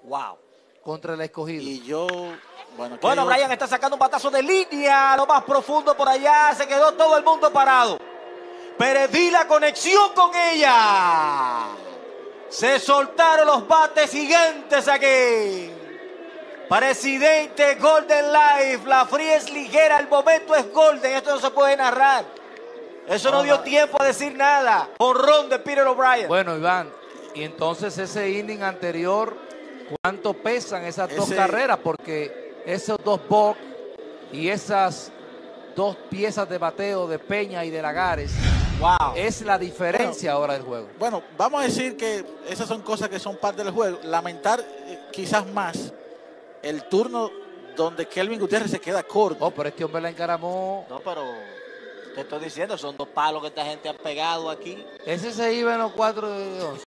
Wow. Contra el Escogido. Y yo, bueno, Brian está sacando un batazo de línea, lo más profundo por allá, se quedó todo el mundo parado. Perdí la conexión con ella. Se soltaron los bates gigantes aquí. Presidente Golden Life, la fría es ligera, el momento es golden, esto no se puede narrar. Eso no dio tiempo a decir nada. Jonrón de Peter O'Brien. Bueno, Iván, y entonces ese inning anterior, ¿cuánto pesan esas dos carreras? Porque esos dos box y esas dos piezas de bateo de Peña y de Lagares, es la diferencia ahora del juego. Bueno, vamos a decir que esas son cosas que son parte del juego. Lamentar quizás más el turno donde Kelvin Gutiérrez se queda corto. Oh, pero este hombre la encaramó. No, pero te estoy diciendo, son dos palos que esta gente ha pegado aquí. Ese se iba en los 4 de 11.